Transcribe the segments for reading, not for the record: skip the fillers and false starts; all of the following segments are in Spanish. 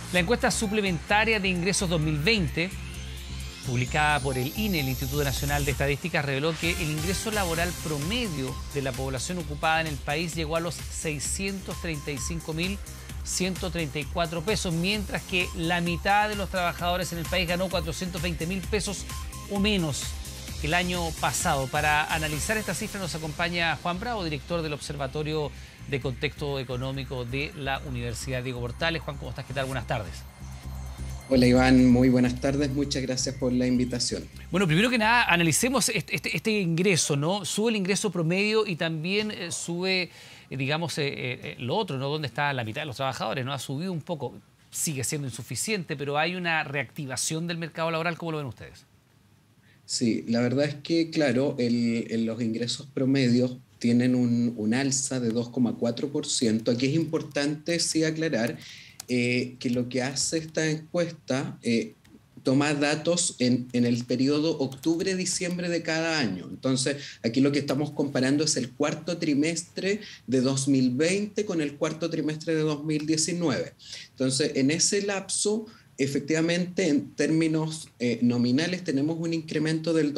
La encuesta suplementaria de ingresos 2020, publicada por el INE, el Instituto Nacional de Estadísticas, reveló que el ingreso laboral promedio de la población ocupada en el país llegó a los 635.134 pesos, mientras que la mitad de los trabajadores en el país ganó 420.000 pesos o menos el año pasado. Para analizar esta cifra nos acompaña Juan Bravo, director del Observatorio de Contexto Económico de la Universidad Diego Portales. Juan, ¿cómo estás? ¿Qué tal? Buenas tardes. Hola Iván, muy buenas tardes, muchas gracias por la invitación. Bueno, primero que nada, analicemos este ingreso, ¿no? Sube el ingreso promedio y también sube, digamos, lo otro, ¿no? ¿Dónde está la mitad de los trabajadores? ¿No? Ha subido un poco, sigue siendo insuficiente, pero hay una reactivación del mercado laboral. ¿Cómo lo ven ustedes? Sí, la verdad es que, claro, los ingresos promedios tienen un alza de 2,4%. Aquí es importante, sí, aclarar que lo que hace esta encuesta toma datos en el periodo octubre-diciembre de cada año. Entonces, aquí lo que estamos comparando es el cuarto trimestre de 2020 con el cuarto trimestre de 2019. Entonces, en ese lapso, efectivamente, en términos nominales tenemos un incremento del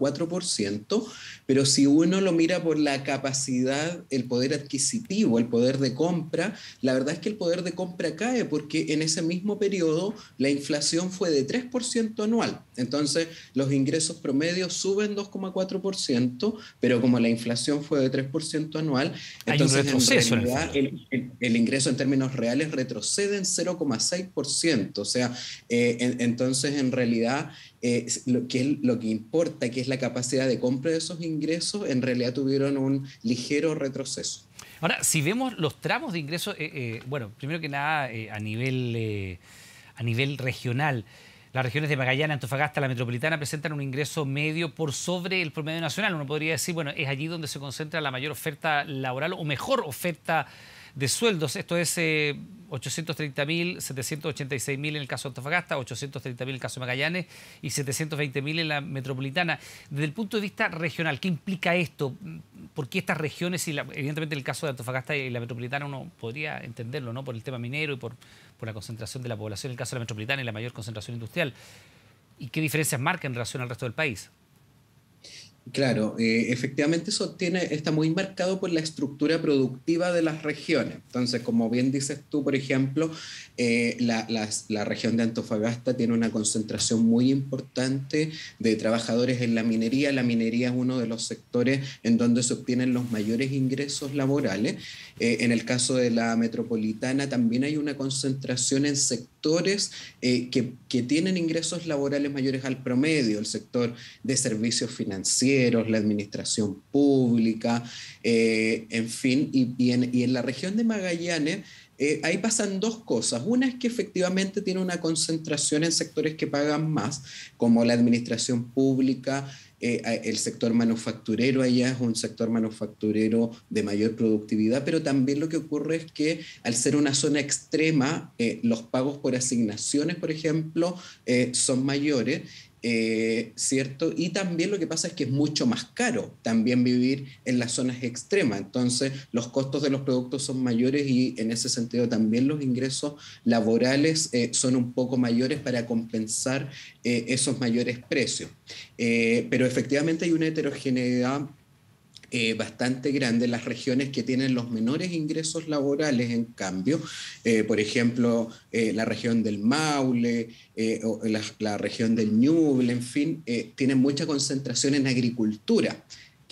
2,4%, pero si uno lo mira por la capacidad, el poder adquisitivo, el poder de compra, la verdad es que el poder de compra cae porque en ese mismo periodo la inflación fue de 3% anual. Entonces, los ingresos promedios suben 2,4%, pero como la inflación fue de 3% anual, entonces hay un retroceso en realidad el ingreso en términos reales retrocede en 0,6%. O sea, entonces en realidad lo que importa, que es la capacidad de compra de esos ingresos, en realidad tuvieron un ligero retroceso. Ahora, si vemos los tramos de ingresos, bueno, primero que nada, a nivel regional, las regiones de Magallanes, Antofagasta, la metropolitana presentan un ingreso medio por sobre el promedio nacional. Uno podría decir, bueno, es allí donde se concentra la mayor oferta laboral o mejor oferta de sueldos. Esto es 830.000, 786.000 en el caso de Antofagasta, 830.000 en el caso de Magallanes y 720.000 en la metropolitana. Desde el punto de vista regional, ¿qué implica esto? ¿Por qué estas regiones, y evidentemente en el caso de Antofagasta y la metropolitana uno podría entenderlo, ¿no? Por el tema minero y por la concentración de la población en el caso de la metropolitana y la mayor concentración industrial? ¿Y qué diferencias marca en relación al resto del país? Claro, efectivamente eso está muy marcado por la estructura productiva de las regiones. Entonces, como bien dices tú, por ejemplo, la región de Antofagasta tiene una concentración muy importante de trabajadores en la minería. La minería es uno de los sectores en donde se obtienen los mayores ingresos laborales. En el caso de la metropolitana también hay una concentración en sectores que tienen ingresos laborales mayores al promedio, el sector de servicios financieros, la administración pública, en fin, y en la región de Magallanes ahí pasan dos cosas. Una es que efectivamente tiene una concentración en sectores que pagan más, como la administración pública, el sector manufacturero. Allá es un sector manufacturero de mayor productividad, pero también lo que ocurre es que al ser una zona extrema, los pagos por asignaciones, por ejemplo, son mayores. ¿Cierto? Y también lo que pasa es que es mucho más caro también vivir en las zonas extremas. Entonces, los costos de los productos son mayores y en ese sentido también los ingresos laborales son un poco mayores para compensar esos mayores precios. Pero efectivamente hay una heterogeneidad bastante grande. Las regiones que tienen los menores ingresos laborales, en cambio, por ejemplo, la región del Maule, o la región del Ñuble, en fin, tienen mucha concentración en agricultura.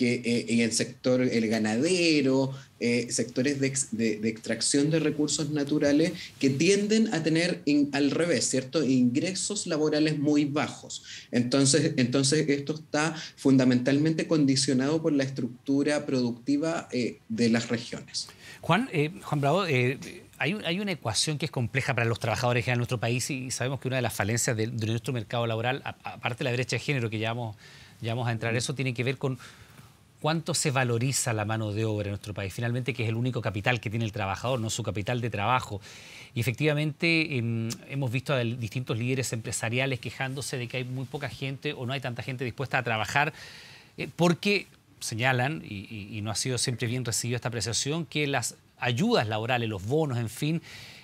Y en sector el ganadero, sectores de extracción de recursos naturales que tienden a tener al revés, ¿cierto? Ingresos laborales muy bajos. Entonces esto está fundamentalmente condicionado por la estructura productiva de las regiones. Juan Bravo, hay una ecuación que es compleja para los trabajadores en nuestro país y sabemos que una de las falencias de nuestro mercado laboral, aparte de la brecha de género, que ya vamos a entrar, eso tiene que ver con cuánto se valoriza la mano de obra en nuestro país, finalmente, que es el único capital que tiene el trabajador, no su capital de trabajo. Y efectivamente hemos visto a distintos líderes empresariales quejándose de que hay muy poca gente o no hay tanta gente dispuesta a trabajar, porque señalan, y no ha sido siempre bien recibida esta apreciación, que las ayudas laborales, los bonos, en fin,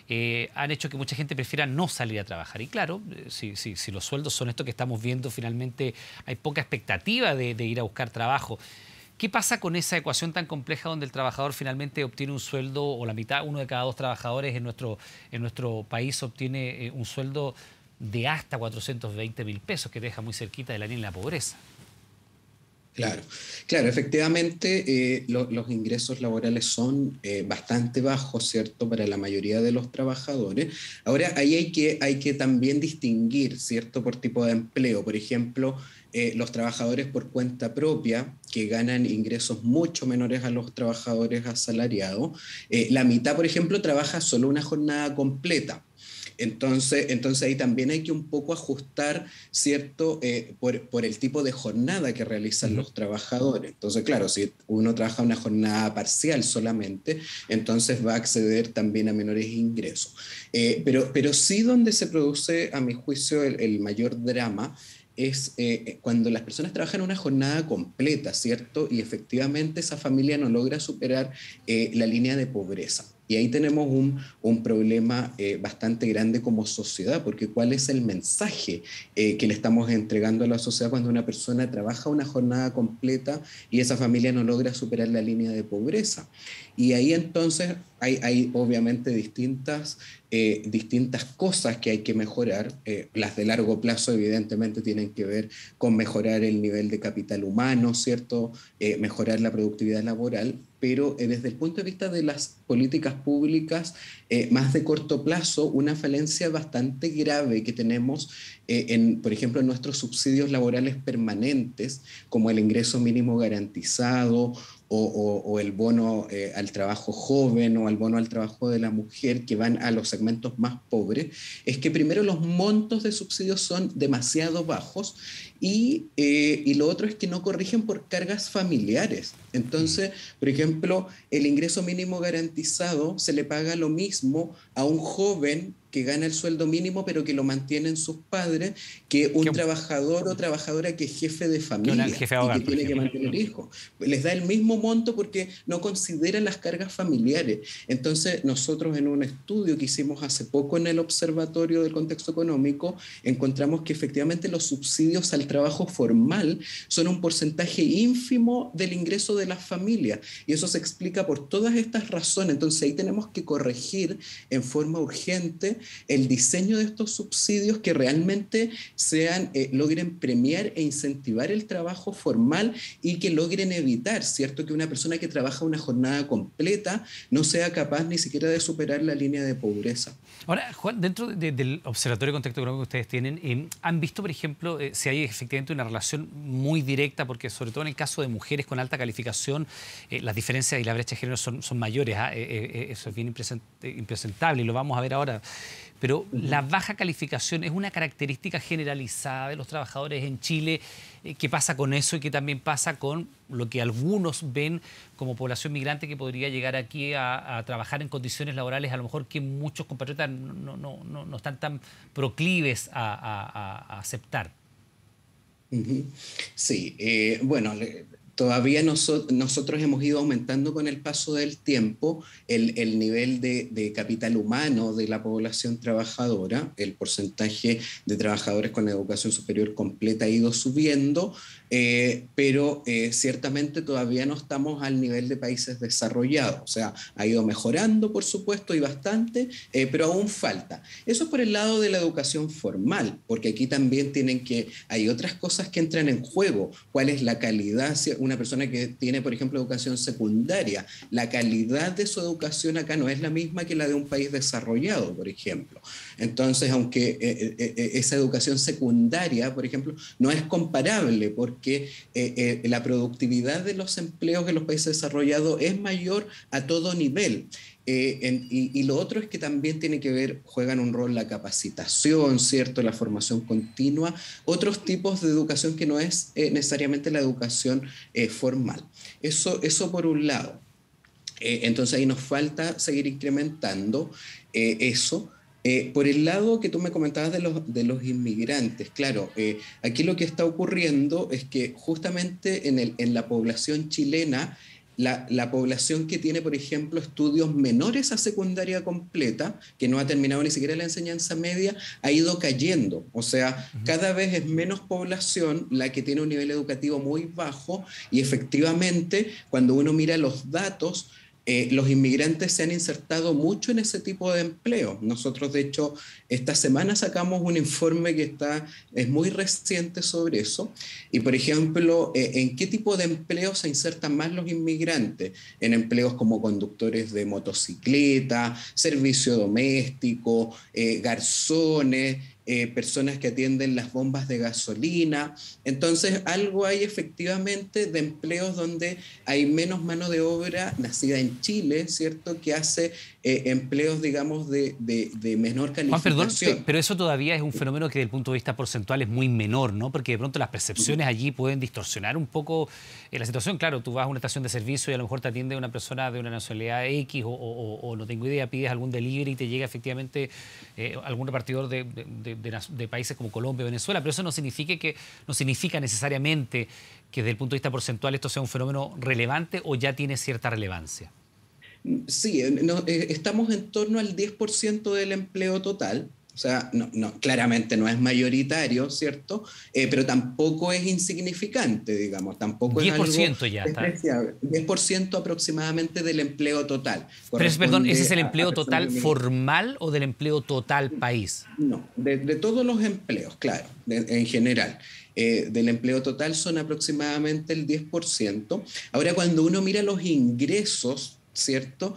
han hecho que mucha gente prefiera no salir a trabajar. Y claro, si los sueldos son esto que estamos viendo, finalmente hay poca expectativa de ir a buscar trabajo. ¿Qué pasa con esa ecuación tan compleja donde el trabajador finalmente obtiene un sueldo, o la mitad, uno de cada dos trabajadores en nuestro país obtiene un sueldo de hasta 420.000 pesos, que deja muy cerquita de la línea de la pobreza? Claro, claro, efectivamente los ingresos laborales son bastante bajos, ¿cierto?, para la mayoría de los trabajadores. Ahora, ahí hay que también distinguir, ¿cierto?, por tipo de empleo. Por ejemplo, los trabajadores por cuenta propia, que ganan ingresos mucho menores a los trabajadores asalariados. La mitad, por ejemplo, trabaja solo una jornada completa. Entonces ahí también hay que un poco ajustar, ¿cierto?, por el tipo de jornada que realizan los trabajadores. Entonces, claro, si uno trabaja una jornada parcial solamente, entonces va a acceder también a menores ingresos. Pero sí, donde se produce, a mi juicio, el mayor drama es cuando las personas trabajan una jornada completa, ¿cierto? Y efectivamente esa familia no logra superar la línea de pobreza. Y ahí tenemos un problema bastante grande como sociedad, porque ¿cuál es el mensaje que le estamos entregando a la sociedad cuando una persona trabaja una jornada completa y esa familia no logra superar la línea de pobreza? Y ahí entonces hay obviamente distintas cosas que hay que mejorar. Las de largo plazo evidentemente tienen que ver con mejorar el nivel de capital humano, ¿cierto? Mejorar la productividad laboral, pero desde el punto de vista de las políticas públicas más de corto plazo, una falencia bastante grave que tenemos, por ejemplo, en nuestros subsidios laborales permanentes, como el ingreso mínimo garantizado o el bono al trabajo joven o el bono al trabajo de la mujer, que van a los segmentos más pobres, es que primero los montos de subsidios son demasiado bajos y lo otro es que no corrigen por cargas familiares. Entonces, por ejemplo, el ingreso mínimo garantizado se le paga lo mismo a un joven que gana el sueldo mínimo pero que lo mantienen sus padres, que un trabajador o trabajadora que es jefe de Que un familia jefe de y que hogar, por tiene que ejemplo. mantener hijos. Les da el mismo monto porque no consideran las cargas familiares. Entonces, nosotros en un estudio que hicimos hace poco en el Observatorio del Contexto Económico, encontramos que efectivamente los subsidios al trabajo formal son un porcentaje ínfimo del ingreso de las familias. Y eso se explica por todas estas razones. Entonces, ahí tenemos que corregir en forma urgente el diseño de estos subsidios que realmente logren premiar e incentivar el trabajo formal y que logren evitar, ¿cierto?, que una persona que trabaja una jornada completa no sea capaz ni siquiera de superar la línea de pobreza. Ahora, Juan, dentro del Observatorio de Contexto Económico que ustedes tienen, ¿han visto, por ejemplo, si hay efectivamente una relación muy directa? Porque sobre todo en el caso de mujeres con alta calificación, las diferencias y la brecha de género son mayores. Eso es bien impresentable y lo vamos a ver ahora. Pero la baja calificación es una característica generalizada de los trabajadores en Chile. ¿Qué pasa con eso y qué también pasa con lo que algunos ven como población migrante que podría llegar aquí a trabajar en condiciones laborales a lo mejor que muchos compatriotas no están tan proclives a aceptar? Sí, bueno, todavía nosotros hemos ido aumentando con el paso del tiempo el nivel de capital humano de la población trabajadora. El porcentaje de trabajadores con educación superior completa ha ido subiendo, pero ciertamente todavía no estamos al nivel de países desarrollados. O sea, ha ido mejorando, por supuesto, y bastante, pero aún falta. Eso es por el lado de la educación formal, porque aquí también hay otras cosas que entran en juego. ¿Cuál es la calidad? Una persona que tiene, por ejemplo, educación secundaria, la calidad de su educación acá no es la misma que la de un país desarrollado, por ejemplo. Entonces, aunque esa educación secundaria, por ejemplo, no es comparable porque la productividad de los empleos en los países desarrollados es mayor a todo nivel. Y lo otro es que también juegan un rol la capacitación, ¿cierto?, la formación continua, otros tipos de educación que no es necesariamente la educación formal. Eso por un lado. Entonces ahí nos falta seguir incrementando eso. Por el lado que tú me comentabas de los inmigrantes, claro, aquí lo que está ocurriendo es que justamente en la población chilena la población que tiene, por ejemplo, estudios menores a secundaria completa, que no ha terminado ni siquiera la enseñanza media, ha ido cayendo. O sea, cada vez es menos población la que tiene un nivel educativo muy bajo y efectivamente, cuando uno mira los datos, los inmigrantes se han insertado mucho en ese tipo de empleo. Nosotros, de hecho, esta semana sacamos un informe que es muy reciente sobre eso. Y, por ejemplo, ¿en qué tipo de empleo se insertan más los inmigrantes? En empleos como conductores de motocicleta, servicio doméstico, garzones, personas que atienden las bombas de gasolina. Entonces, algo hay efectivamente de empleos donde hay menos mano de obra nacida en Chile, ¿cierto? Que hace empleos, digamos, de menor Juan, perdón, calificación. pero eso todavía es un fenómeno que desde el punto de vista porcentual es muy menor, ¿no? Porque de pronto las percepciones allí pueden distorsionar un poco la situación. Claro, tú vas a una estación de servicio y a lo mejor te atiende una persona de una nacionalidad X o no tengo idea, pides algún delivery y te llega efectivamente algún repartidor de países como Colombia o Venezuela, pero eso no significa necesariamente que desde el punto de vista porcentual esto sea un fenómeno relevante o ya tiene cierta relevancia. Sí, no, estamos en torno al 10% del empleo total. O sea, claramente no es mayoritario, ¿cierto? Pero tampoco es insignificante, digamos, tampoco es algo 10% ya está. despreciable. 10% aproximadamente del empleo total Pero perdón, ¿ese corresponde es el a empleo personas total inmigrantes. formal o del empleo total país? No, de todos los empleos, claro, en general. Del empleo total son aproximadamente el 10%. Ahora, cuando uno mira los ingresos, ¿cierto?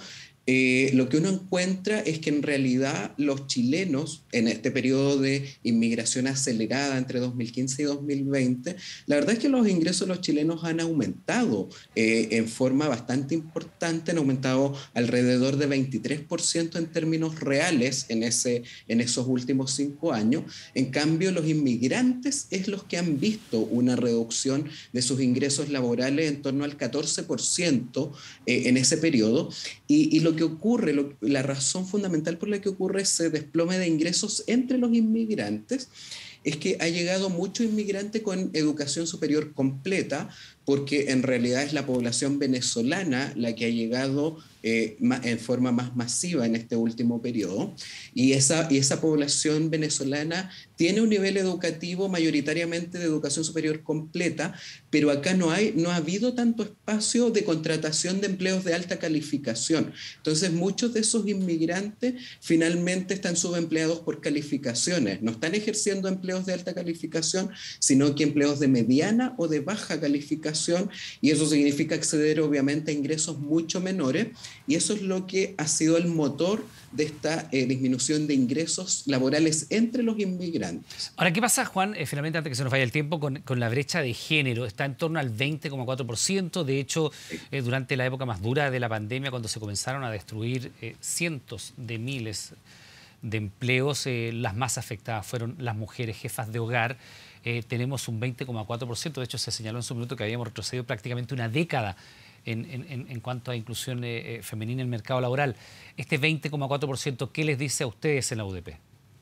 Lo que uno encuentra es que en realidad los chilenos, en este periodo de inmigración acelerada entre 2015 y 2020, la verdad es que los ingresos de los chilenos han aumentado en forma bastante importante, han aumentado alrededor de 23% en términos reales en esos últimos 5 años. En cambio, los inmigrantes es los que han visto una reducción de sus ingresos laborales en torno al 14% en ese periodo. Y lo que ocurre, la razón fundamental por la que ocurre ese desplome de ingresos entre los inmigrantes es que ha llegado mucho inmigrante con educación superior completa, porque en realidad es la población venezolana la que ha llegado en forma más masiva en este último periodo, y esa población venezolana tiene un nivel educativo mayoritariamente de educación superior completa, pero acá no ha habido tanto espacio de contratación de empleos de alta calificación. Entonces, muchos de esos inmigrantes finalmente están subempleados por calificaciones, no están ejerciendo empleos de alta calificación, sino que empleos de mediana o de baja calificación, y eso significa acceder obviamente a ingresos mucho menores, y eso es lo que ha sido el motor de esta disminución de ingresos laborales entre los inmigrantes. Ahora, ¿qué pasa, Juan, finalmente, antes que se nos vaya el tiempo, con la brecha de género? Está en torno al 20,4%. De hecho, durante la época más dura de la pandemia, cuando se comenzaron a destruir cientos de miles de empleos, las más afectadas fueron las mujeres jefas de hogar. Tenemos un 20,4%. De hecho, se señaló en su minuto que habíamos retrocedido prácticamente una década en cuanto a inclusión femenina en el mercado laboral. Este 20,4%, ¿qué les dice a ustedes en la UDP?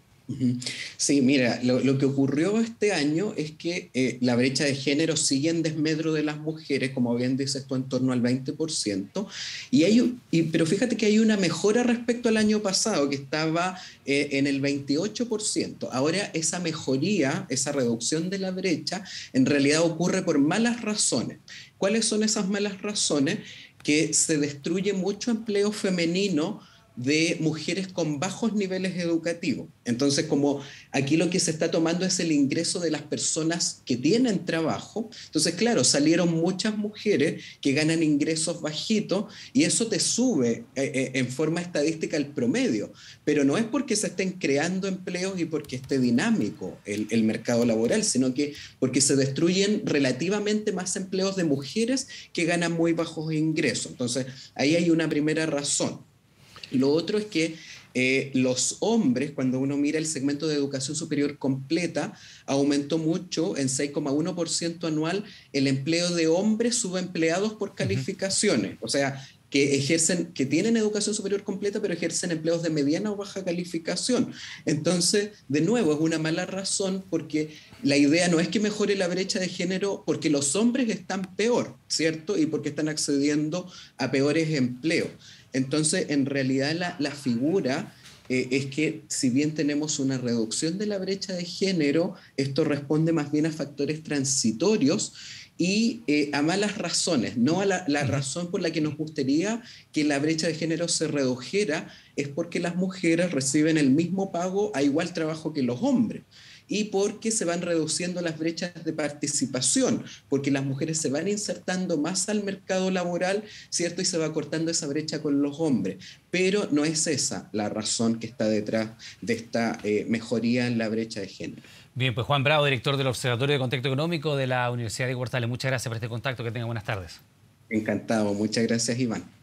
Sí, mira, lo que ocurrió este año es que la brecha de género sigue en desmedro de las mujeres, como bien dices tú, en torno al 20%, pero fíjate que hay una mejora respecto al año pasado, que estaba en el 28%. Ahora esa mejoría, esa reducción de la brecha, en realidad ocurre por malas razones. ¿Cuáles son esas malas razones? Que se destruye mucho empleo femenino de mujeres con bajos niveles educativos. Entonces, como aquí lo que se está tomando es el ingreso de las personas que tienen trabajo, entonces, claro, salieron muchas mujeres que ganan ingresos bajitos y eso te sube en forma estadística el promedio, pero no es porque se estén creando empleos y porque esté dinámico el mercado laboral, sino que porque se destruyen relativamente más empleos de mujeres que ganan muy bajos ingresos. Entonces, ahí hay una primera razón. Lo otro es que los hombres, cuando uno mira el segmento de educación superior completa, aumentó mucho, en 6,1% anual, el empleo de hombres subempleados por calificaciones. O sea, que ejercen, que tienen educación superior completa, pero ejercen empleos de mediana o baja calificación. Entonces, de nuevo, es una mala razón porque la idea no es que mejore la brecha de género porque los hombres están peor, ¿cierto? Y porque están accediendo a peores empleos. Entonces, en realidad la figura es que si bien tenemos una reducción de la brecha de género, esto responde más bien a factores transitorios y a malas razones, no a la razón por la que nos gustaría que la brecha de género se redujera, es porque las mujeres reciben el mismo pago a igual trabajo que los hombres y porque se van reduciendo las brechas de participación, porque las mujeres se van insertando más al mercado laboral, ¿cierto? Y se va cortando esa brecha con los hombres. Pero no es esa la razón que está detrás de esta mejoría en la brecha de género. Bien, pues Juan Bravo, director del Observatorio de Contexto Económico de la Universidad de Portales. Muchas gracias por este contacto. Que tenga buenas tardes. Encantado. Muchas gracias, Iván.